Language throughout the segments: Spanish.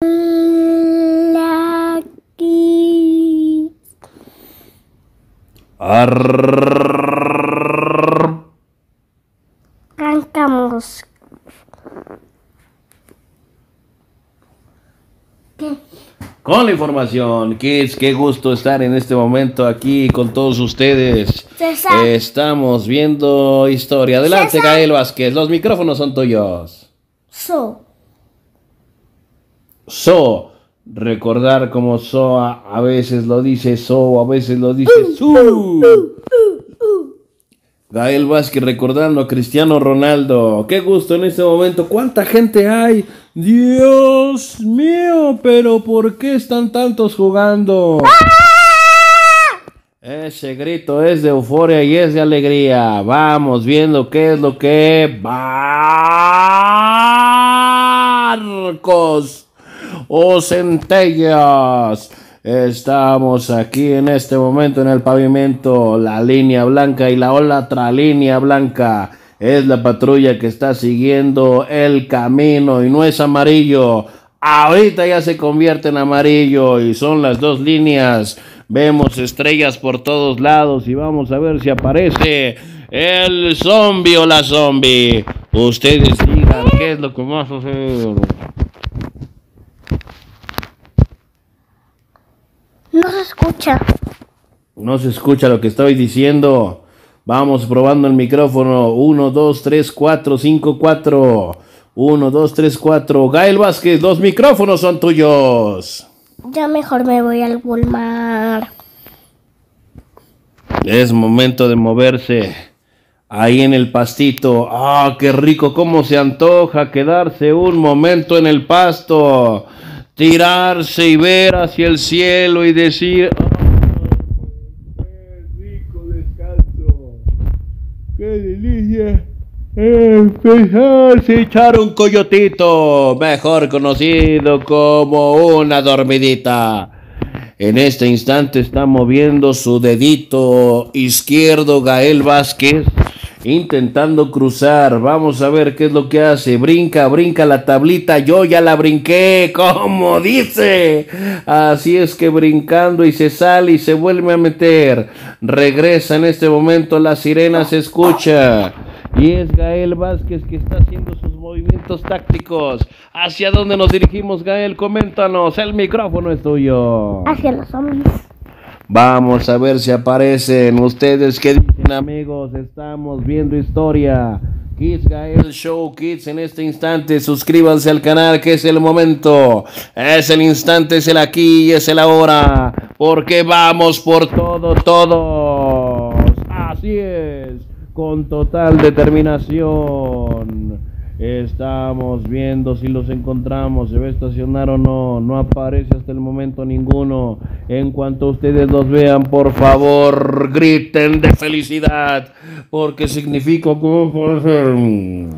Lucky. Arrancamos. ¿Qué? Con la información, kids, qué gusto estar en este momento aquí con todos ustedes. César. Estamos viendo historia. Adelante, César. Gael Vázquez, los micrófonos son tuyos. Recordar como a veces lo dice a veces lo dice su. Gael Vázquez recordando a Cristiano Ronaldo. Qué gusto en este momento. ¿Cuánta gente hay? Dios mío, pero ¿por qué están tantos jugando? Ese grito es de euforia y es de alegría. Vamos viendo qué es lo que barcos o centellas. Estamos aquí en este momento en el pavimento. La línea blanca y la otra línea blanca es la patrulla que está siguiendo el camino y no es amarillo. Ahorita ya se convierte en amarillo y son las dos líneas. Vemos estrellas por todos lados y vamos a ver si aparece el zombie o la zombie. Ustedes digan qué es lo que vamos a hacer. No se escucha. No se escucha lo que estoy diciendo. Vamos probando el micrófono. 1, 2, 3, 4, 5, 4. 1, 2, 3, 4. Gael Vázquez, los micrófonos son tuyos. Ya mejor me voy al Walmart. Es momento de moverse. Ahí en el pastito. ¡Ah, qué rico! ¿Cómo se antoja quedarse un momento en el pasto? Tirarse y ver hacia el cielo y decir... ¡qué rico descanso! ¡Qué delicia! Empezarse a echar un coyotito, mejor conocido como una dormidita. En este instante está moviendo su dedito izquierdo Gael Vázquez, intentando cruzar. Vamos a ver qué es lo que hace. Brinca la tablita. Yo ya la brinqué, como dice. Así es que brincando y se sale y se vuelve a meter. Regresa en este momento. La sirena se escucha. Y es Gael Vázquez que está haciendo sus movimientos tácticos. ¿Hacia dónde nos dirigimos, Gael? Coméntanos. El micrófono es tuyo. Hacia los zombies. Vamos a ver si aparecen. ¿Ustedes qué dicen, amigos? Estamos viendo historia. Kids Gael Show, Kids, en este instante. Suscríbanse al canal, que es el momento. Es el instante, es el aquí y es el ahora. Porque vamos por todos. Así es. Con total determinación. Estamos viendo si los encontramos. ¿Se va a estacionar o no? No aparece hasta el momento ninguno. En cuanto ustedes los vean, por favor, griten de felicidad. Porque significa que... ¡un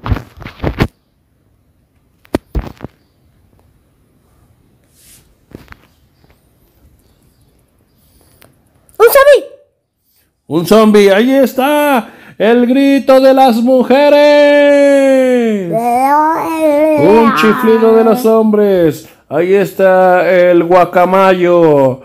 zombie! ¡un zombie! ¡Ahí está! ¡El grito de las mujeres! ¡Un chiflido de los hombres! ¡Ahí está el guacamayo!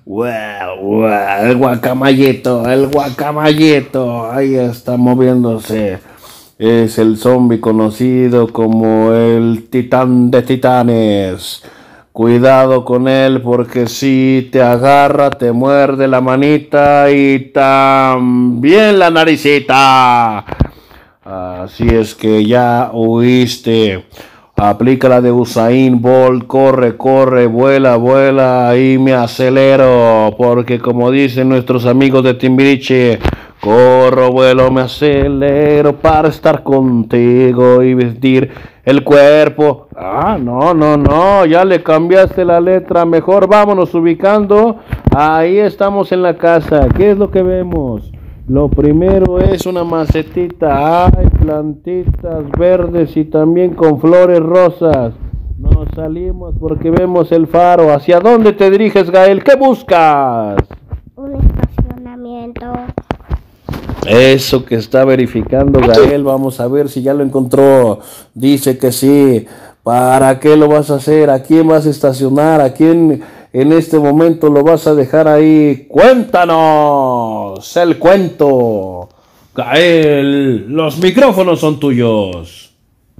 El guacamayito! Ahí está moviéndose. Es el zombie conocido como el titán de titanes. Cuidado con él porque si te agarra, te muerde la manita y también la naricita. Así es que ya huiste. Aplica la de Usain Bolt, corre, vuela y me acelero. Porque como dicen nuestros amigos de Timbiriche, corro, vuelo, me acelero para estar contigo y vestir el cuerpo. No, ya le cambiaste la letra. Mejor vámonos ubicando. Ahí estamos en la casa. ¿Qué es lo que vemos? Lo primero es una macetita. Hay plantitas verdes y también con flores rosas. Nos salimos porque vemos el faro. ¿Hacia dónde te diriges, Gael? ¿Qué buscas? Un estacionamiento. Eso que está verificando Gael, vamos a ver si ya lo encontró. Dice que sí. ¿Para qué lo vas a hacer? ¿A quién vas a estacionar? ¿A quién en este momento lo vas a dejar ahí? Cuéntanos el cuento. Gael, los micrófonos son tuyos.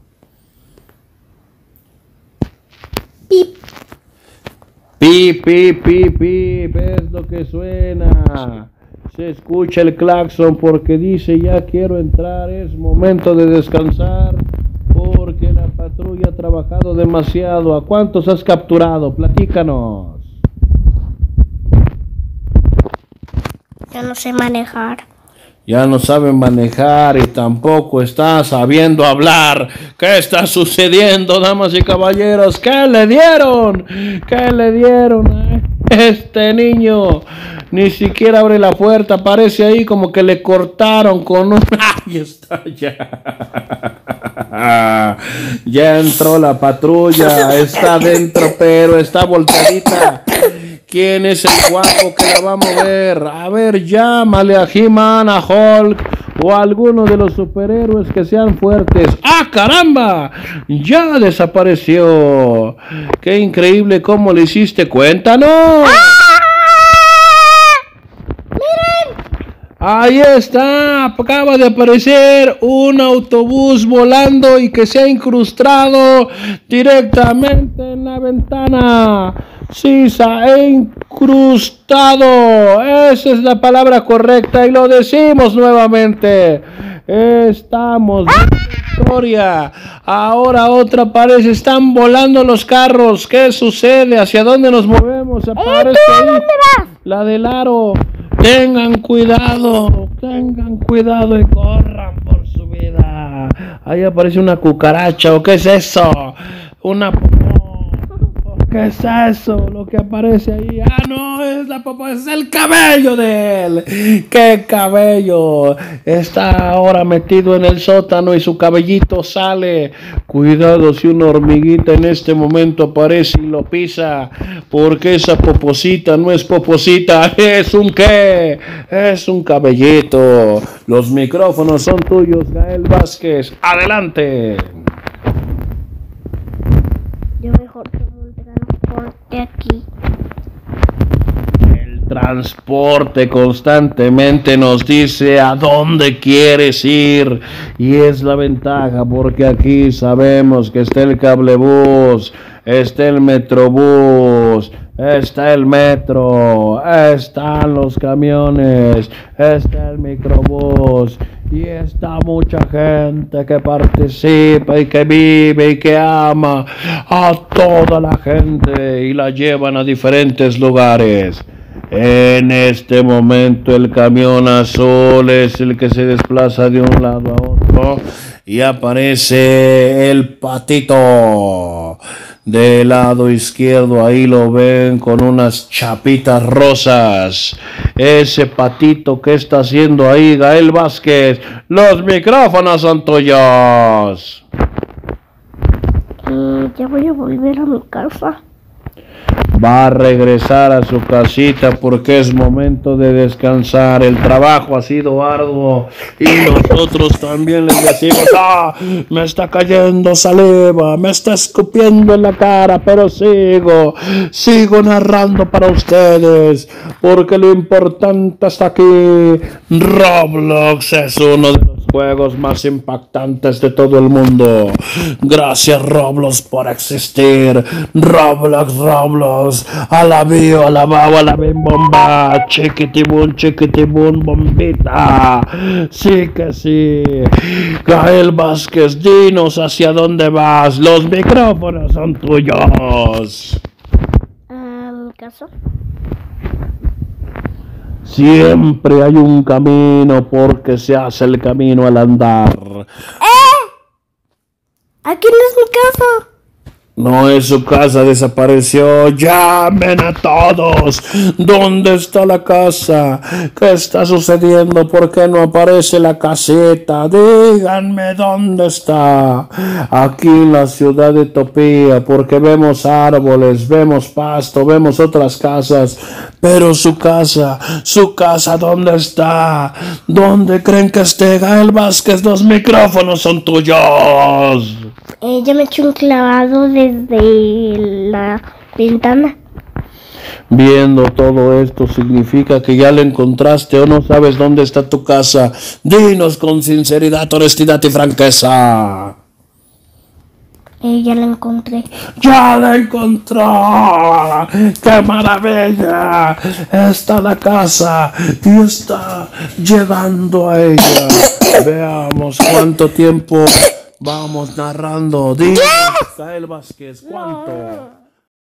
Pip. Pip, pip, pip, pip, es lo que suena. Se escucha el claxon porque dice ya quiero entrar, es momento de descansar porque la patrulla ha trabajado demasiado. ¿A cuántos has capturado? Platícanos. Yo no sé manejar. Ya no saben manejar y tampoco está sabiendo hablar. ¿Qué está sucediendo, damas y caballeros? ¿Qué le dieron? ¿Qué le dieron a este niño? Ni siquiera abre la puerta, parece ahí como que le cortaron con un... ¡Ahí está ya! Ya entró la patrulla, está dentro, pero está volteadita. ¿Quién es el guapo que la va a mover? A ver, llámale a He-Man, a Hulk o a alguno de los superhéroes que sean fuertes. ¡Ah, caramba! Ya desapareció. ¡Qué increíble cómo le hiciste! ¡Cuéntanos! Ahí está, acaba de aparecer un autobús volando y que se ha incrustado directamente en la ventana. Sí, se ha incrustado. Esa es la palabra correcta y lo decimos nuevamente. Estamos en victoria. Ahora otra parece, están volando los carros. ¿Qué sucede? ¿Hacia dónde nos movemos? Aparece ahí la del aro. Tengan cuidado y corran por su vida. Ahí aparece una cucaracha, ¿o qué es eso? Una popó. ¿Qué es eso? Lo que aparece ahí. Ah, no, es la popó, es el cabello de él. ¿Qué cabello? Está ahora metido en el sótano y su cabellito sale. Cuidado si una hormiguita en este momento aparece y lo pisa. Porque esa poposita no es poposita, ¿es un qué? Es un cabellito. Los micrófonos son tuyos, Gael Vázquez. ¡Adelante! Yo mejor tomo un transporte aquí. El transporte constantemente nos dice a dónde quieres ir. Y es la ventaja porque aquí sabemos que está el cablebús, está el metrobús, está el metro, están los camiones, está el microbús y está mucha gente que participa y que vive y que ama a toda la gente y la llevan a diferentes lugares. En este momento el camión azul es el que se desplaza de un lado a otro y aparece el patito. Del lado izquierdo ahí lo ven con unas chapitas rosas. Ese patito que está haciendo ahí, Gael Vázquez. Los micrófonos son tuyos. Ya voy a volver a mi casa. Va a regresar a su casita porque es momento de descansar. El trabajo ha sido arduo y nosotros también les decimos, me está cayendo saliva, me está escupiendo en la cara, pero sigo narrando para ustedes porque lo importante está aquí. Roblox es uno de los juegos más impactantes de todo el mundo. Gracias Roblox por existir. Roblox, a la bio, a la baba, a la bim bomba, chiquitibun, bombita. Sí que sí. Gael Vázquez, dinos hacia dónde vas. Los micrófonos son tuyos. ¿A mi casa? Siempre hay un camino porque se hace el camino al andar. Aquí no es mi casa. No es su casa, desapareció. Llamen a todos. ¿Dónde está la casa? ¿Qué está sucediendo? ¿Por qué no aparece la caseta? Díganme dónde está. Aquí en la ciudad de Topía, porque vemos árboles, vemos pasto, vemos otras casas. Pero su casa, ¿dónde está? ¿Dónde creen que esté? Gael Vázquez, los micrófonos son tuyos. Ella me echó un clavado desde la ventana. Viendo todo esto, ¿significa que ya la encontraste o no sabes dónde está tu casa? Dinos con sinceridad, honestidad y franqueza. Ya la encontré. ¡Ya la encontró! ¡Qué maravilla! Está la casa y está llegando a ella. Veamos cuánto tiempo vamos narrando. Dinos, Misael Vázquez, ¿cuánto?